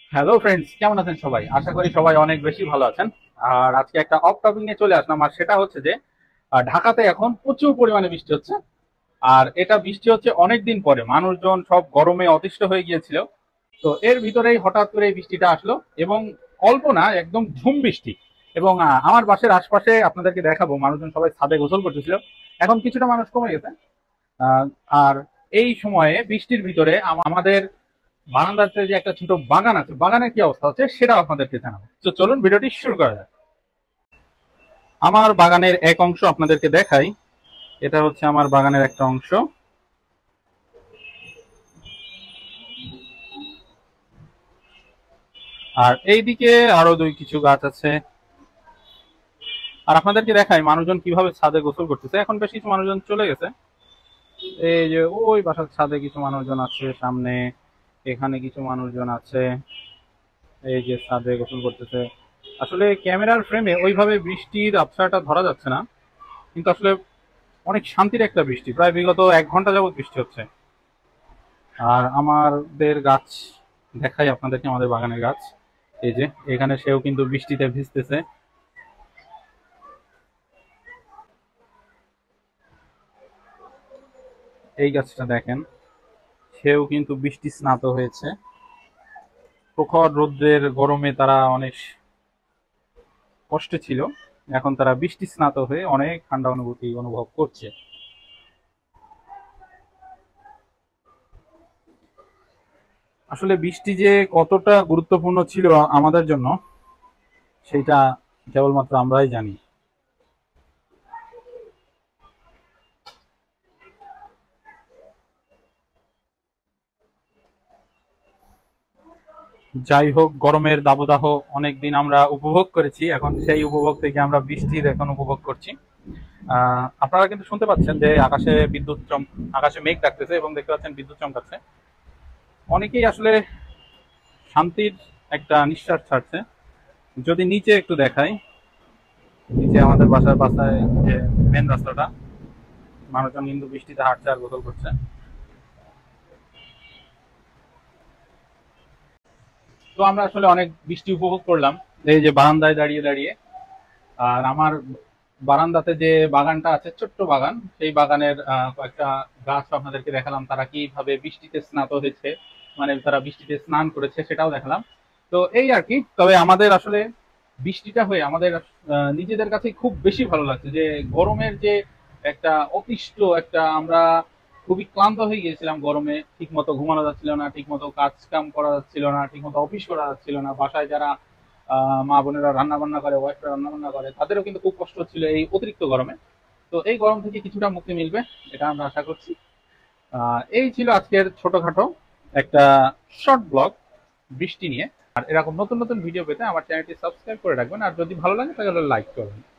Hello friends, কেমন আছেন সবাই? আশা করি সবাই অনেক বেশি ভালো আছেন। আর আজকে একটা অফ টপিক নিয়ে চলে আসলাম, আর সেটা হচ্ছে যে ঢাকাতে এখন প্রচুর পরিমাণে বৃষ্টি হচ্ছে। আর এটা বৃষ্টি হচ্ছে অনেক দিন পরে, মানুষজন সব গরমে অতিষ্ঠ হয়ে গিয়েছিল। তো এর ভিতরেই হঠাৎ করে এই বৃষ্টিটা আসলো, এবং অল্প না, একদম ঝুম বৃষ্টি। এবং আমার বাসার আশপাশে আপনাদেরকে দেখাবো, মানুষজন সবাই ছাদে গোসল করতেছিল। এখন কিছুটা মানুষ কমে গেছে। আহ, আর এই সময়ে বৃষ্টির ভিতরে আমাদের বারান্দাতে যে একটা ছোট বাগান আছে, বাগানের কি অবস্থা হচ্ছে সেটা আপনাদেরকে জানাবো। তো চলুন ভিডিওটি শুরু করা যাক। আমার বাগানের এক অংশ আপনাদেরকে দেখাই। এটা হচ্ছে আমার বাগানের একটা অংশ। আর এইদিকে আরো দুই কিছু গাছ আছে। আর আপনাদেরকে দেখাই মানুষজন কিভাবে ছাদে গোসল করতেছে। এখন বেশ কিছু মানুষজন চলে গেছে। এই যে ওই বাসার ছাদে কিছু মানুষজন আছে, সামনে এখানে কিছু মানুষজন আছে। এই যে ছাদে গোসল করতেছে। আসলে ক্যামেরার ফ্রেমে ওইভাবে বৃষ্টির আবছাটা ধরা যাচ্ছে না, কিন্তু আসলে অনেক শান্তির একটা বৃষ্টি, প্রায় বিগত 1 ঘন্টা যাবত বৃষ্টি হচ্ছে। আর আমাদের গাছ দেখাই আপনাদেরকে, আমাদের বাগানের গাছ। এই যে এখানে সেও কিন্তু বৃষ্টিতে ভিজতেছে। এই গাছটা দেখেন, সেও কিন্তু বৃষ্টি স্নাত হয়েছে। প্রখর রৌদ্রের গরমে তারা অনেক কষ্টে ছিল, এখন তারা বৃষ্টি স্নাত হয়ে অনেক ঠান্ডা অনুভূতি অনুভব করছে। আসলে বৃষ্টি যে কতটা গুরুত্বপূর্ণ ছিল আমাদের জন্য, সেটা কেবলমাত্র আমরাই জানি। যাই হোক, গরমের দাবদাহ অনেকদিন আমরা উপভোগ করেছি, এখন সেই উপভোগ থেকে আমরা বৃষ্টির এখন উপভোগ করছি। আপনারা কিন্তু শুনতে পাচ্ছেন যে আকাশে মেঘ ডাকতেছে, এবং দেখতে পাচ্ছেন বিদ্যুৎ চমকাচ্ছে। অনেকেই আসলে শান্তির একটা নিঃশ্বাস ছাড়ছে। যদি নিচে একটু দেখাই, নিচে আমাদের বাসার পাশে যে মেন রাস্তাটা, মানুষজন কিন্তু বৃষ্টিতে হাঁটছে আর গোসল করছে। তো আমরা আসলে অনেক বৃষ্টি উপভোগ করলাম এই যে বারান্দায় দাঁড়িয়ে দাঁড়িয়ে। আর আমার বারান্দাতে যে বাগানটা আছে, ছোট্ট বাগান, সেই বাগানের কয়েকটা গাছ আপনাদেরকে দেখালাম, তারা কিভাবে বৃষ্টিতে স্নাত হয়েছে, মানে তারা বৃষ্টিতে স্নান করেছে সেটাও দেখালাম। তো এই আর কি। তবে আমাদের আসলে বৃষ্টিটা হয়ে আমাদের নিজেদের কাছে খুব বেশি ভালো লাগছে, যে গরমের যে একটা অতিষ্ঠ একটা, আমরা খুবই ক্লান্ত হয়ে গিয়েছিলাম গরমে। ঠিক মতো ঘুমানো যাচ্ছিল না, ঠিক মতো কাজ কাম করা যাচ্ছিল না, ঠিক মতো অফিস করা যাচ্ছিল না। বাসায় যারা মা বোনেরা রান্না বান্না করে, ওয়াইফরা রান্না বান্না করে, তাদেরও কিন্তু খুব কষ্ট হচ্ছিল এই অতিরিক্ত গরমে। তো এই গরম থেকে কিছুটা মুক্তি মিলবে, এটা আমরা আশা করছি। এই ছিল আজকের ছোটখাটো একটা শর্ট ব্লগ বৃষ্টি নিয়ে। আর এরকম নতুন নতুন ভিডিও পেতে আমার চ্যানেলটি সাবস্ক্রাইব করে রাখবেন, আর যদি ভালো লাগে তাহলে লাইক করবেন।